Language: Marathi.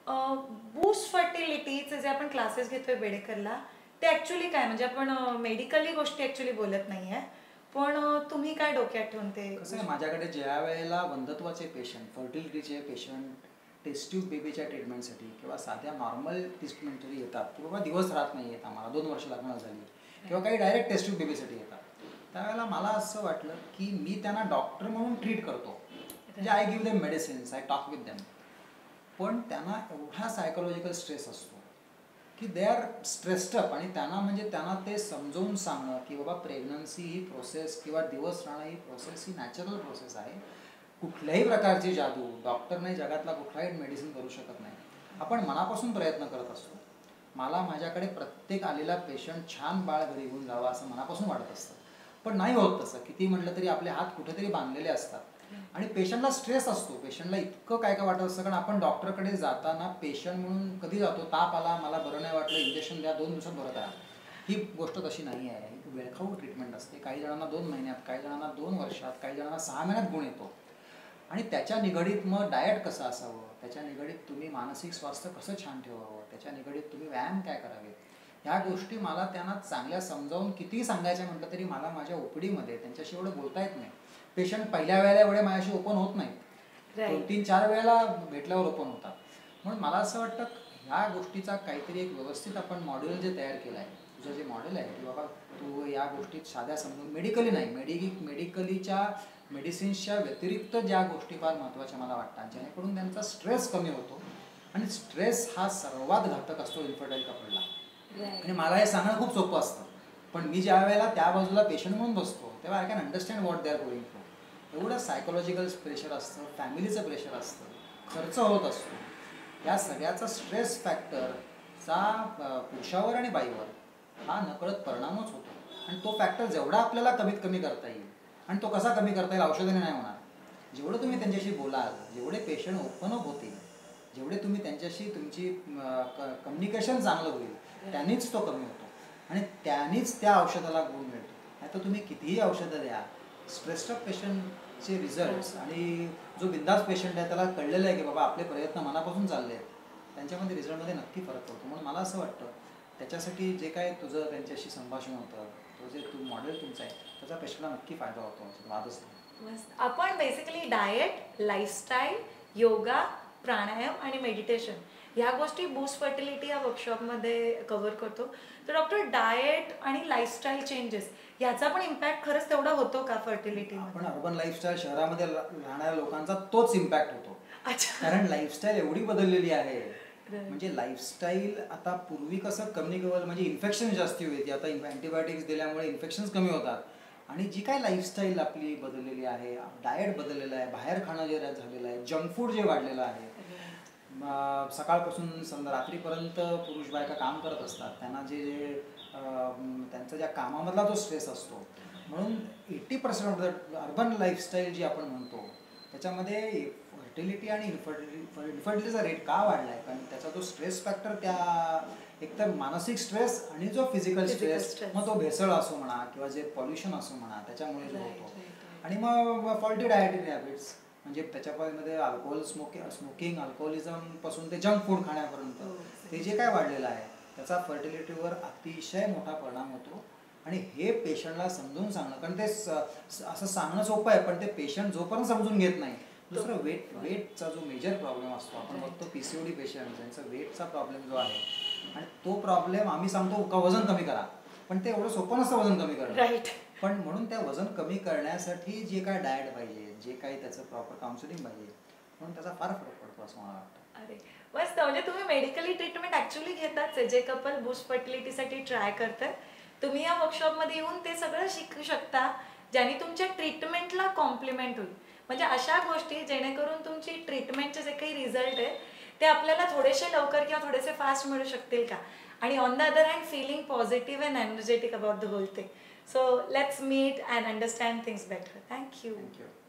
बूस्ट फर्टिलिटीचे जे आपण क्लासेस घेतोय बेडेकरला ते ॲक्च्युली काय, म्हणजे आपण मेडिकली गोष्टी ॲक्च्युली बोलत नाही आहे, पण तुम्ही काय डोक्यात ठेवून ते? कसं आहे, माझ्याकडे ज्या वेळेला वंधत्वाचे पेशंट, फर्टिलिटीचे पेशंट टेस्ट ट्यूब बेबीच्या ट्रीटमेंटसाठी किंवा साध्या नॉर्मल ट्रीटमेंटसाठी येतात, की बाबा दिवस राहत नाही आहेत, आम्हाला 2 वर्ष लग्न झाली, किंवा काही डायरेक्ट टेस्ट ट्यूब बेबीसाठी येतात, त्यावेळेला मला असं वाटलं की मी त्यांना डॉक्टर म्हणून ट्रीट करतो, म्हणजे I give them medicines, I talk with them, पण त्यांना एवढा सायकोलॉजिकल स्ट्रेस असतो की दे आर स्ट्रेस्ड अप, आणि त्यांना ते समजावून सांगणं की बाबा प्रेग्नन्सी ही प्रोसेस किंवा दिवस राहणं ही प्रोसेस ही नॅचरल प्रोसेस आहे, कुठल्याही प्रकारची जादू डॉक्टर नाही, जगातला कुठलाही मेडिसिन करू शकत नाही, आपण मनापासून प्रयत्न करत असतो. मला माझ्याकडे प्रत्येक आलेला पेशंट छान बाळ घरी घेऊन जावा असं मनापासून वाटत असतं, पण नाही होत तसं. किती म्हटलं तरी आपले हात कुठेतरी बांधलेले असतात आणि पेशंटला स्ट्रेस असतो, पेशंटला इतकं काय काय वाटत असतं. कारण आपण डॉक्टरकडे जाताना पेशंट म्हणून कधी जातो, ताप आला, मला बरं नाही वाटलं, इंजेक्शन द्या, 2 दिवसात बरं करा. ही गोष्ट तशी नाही आहे, ही वेळखाऊ ट्रीटमेंट असते. काही जणांना 2 महिन्यात, काही जणांना 2 वर्षात, काही जणांना 6 महिन्यात गुण येतो. आणि त्याच्या निगडीत मग डाएट कसं असावं, त्याच्या निगडीत तुम्ही मानसिक स्वास्थ्य कसं छान ठेवावं, त्याच्या निगडीत तुम्ही व्यायाम काय करावे, ह्या गोष्टी मला त्यांना चांगल्या समजावून कितीही सांगायचं म्हटलं तरी मला माझ्या ओपीडीमध्ये त्यांच्याशी एवढं बोलता येत नाही. पेशंट पहिल्या वेळेला एवढे माझ्याशी ओपन होत नाहीत, 2-3-4 वेळेला भेटल्यावर ओपन होतात. म्हणून मला असं वाटतं ह्या गोष्टीचा काहीतरी एक व्यवस्थित आपण मॉड्यूल जे तयार केलं आहे, तुझं जे मॉडेल आहे की बाबा तू या गोष्टीत साध्या समजून, मेडिकली नाही, मेडिकलीच्या मेडिसिन्सच्या व्यतिरिक्त ज्या गोष्टी फार महत्त्वाच्या मला वाटतात, जेणेकरून त्यांचा स्ट्रेस कमी होतो. आणि स्ट्रेस हा सर्वात घातक असतो इन्फर्टाईल कपलला. आणि मला हे सांगणं खूप सोपं असतं, पण मी ज्या वेळेला त्या बाजूला पेशंट म्हणून बसतो तेव्हा I can understand what they are going through. एवढं सायकोलॉजिकल प्रेशर असतं, फॅमिलीचं प्रेशर असतं, खर्च होत असतो, या सगळ्याचा स्ट्रेस फॅक्टरचा पुरुषावर आणि बाईवर हा नकळत परिणामच होतो. आणि तो फॅक्टर जेवढा आपल्याला कमीत कमी करता येईल, आणि तो कसा कमी करता येईल, औषधाने नाही होणार. जेवढं तुम्ही त्यांच्याशी बोलाल, जेवढे पेशंट ओपन अप होतील, जेवढे तुम्ही त्यांच्याशी तुमची कम्युनिकेशन चांगलं होईल, त्यांनीच तो कमी होतो आणि त्यांनीच त्या औषधाला गुण मिळतो. नाही तर तुम्ही कितीही औषधं द्या, स्ट्रेस्ड पेशंटचे रिझल्ट्स, आणि जो बिंदास पेशंट आहे त्याला कळलेलं आहे की बाबा आपले प्रयत्न मनापासून चालले आहेत, त्यांच्यामध्ये रिझल्टमध्ये नक्की फरक पडतो. म्हणून मला असं वाटतं त्याच्यासाठी जे काय तुझं त्यांच्याशी संभाषण होतं, तो जे मॉडेल तुमचं आहे, त्याचा पेशंटला नक्की फायदा होतो, वादच नाही. आपण basically diet, lifestyle, yoga, pranayama आणि मेडिटेशन ह्या गोष्टी बूस्ट फर्टिलिटी या वर्कशॉपमध्ये कव्हर करतो. तर डॉक्टर, डाएट आणि लाईफस्टाईल चेंजेस ह्याचा पण इम्पॅक्ट खरंच तेवढा होतो का फर्टिलिटी? आपण अर्बन लाईफस्टाईल, शहरामध्ये राहणाऱ्या लोकांचा तोच इम्पॅक्ट होतो. कारण लाईफस्टाईल एवढी बदललेली आहे. म्हणजे लाईफस्टाईल आता पूर्वी कसं कम्युनिकेबल, म्हणजे इन्फेक्शन जास्ती होती, आता अँटीबायोटिक्स दिल्यामुळे इन्फेक्शन्स कमी होतात. आणि जी काय लाईफस्टाईल आपली बदललेली आहे, डाएट बदललेलं आहे, बाहेर खाणं जे झालेलं आहे, जंक फूड जे वाढलेलं आहे, सकाळपासून रात्रीपर्यंत पुरुष बायका काम करत असतात, त्यांना जे त्यांचा ज्या कामामधला जो स्ट्रेस असतो, म्हणून 80% ऑफ द अर्बन लाईफस्टाईल जी आपण म्हणतो त्याच्यामध्ये फर्टिलिटी आणि इन्फर्टिलिटीचा रेट का वाढला आहे? कारण त्याचा जो स्ट्रेस फॅक्टर, त्या एकतर मानसिक स्ट्रेस आणि जो फिजिकल स्ट्रेस, मग तो भेसळ असो म्हणा किंवा जे पॉल्युशन असो म्हणा, त्याच्यामुळे जो होतो. आणि मग फॉल्टी डायटरी हॅबिट्स, म्हणजे त्याच्यामध्ये स्मोकिंग, अल्कोहोलिझमपासून ते जंक फूड खाण्यापर्यंत ते जे काय वाढलेलं आहे, त्याचा फर्टिलिटीवर अतिशय मोठा परिणाम होतो. आणि हे पेशंटला समजून सांगणं, कारण ते असं सांगणं सोपं आहे, पण ते पेशंट जोपर्यंत समजून घेत नाही. दुसरं वेटचा जो मेजर प्रॉब्लेम असतो, आपण बघतो PCOD पेशंट, त्यांचा वेटचा प्रॉब्लेम जो आहे, आणि तो प्रॉब्लेम आम्ही सांगतो का वजन कमी करा, पण ते एवढं सोपं नसतं वजन कमी करणं. पण म्हणून त्या वजन कमी करण्यासाठी जे काय डाएट पाहिजे, जे काही त्याचं प्रॉपर काउन्सिलिंग पाहिजे, म्हणून त्याचा फार फरक पडतो असं मला वाटतं. अरे मस्त, म्हणजे तुम्ही मेडिकली ट्रीटमेंट ॲक्च्युली घेताच, जे कपल बूस्ट फर्टिलिटीसाठी ट्राय करतात, तुम्ही या वर्कशॉपमध्ये येऊन ते सगळं शिकू शकता, ज्याने तुमच्या ट्रीटमेंटला कॉम्प्लिमेंट होईल. म्हणजे अशा गोष्टी जेणेकरून तुमची ट्रीटमेंटचे जे काही रिझल्ट आहे ते आपल्याला थोडेसे लवकर किंवा थोडेसे फास्ट मिळू शकतील का, आणि on the other hand feeling positive and energetic about the whole thing. So let's meet and understand things better. Thank you.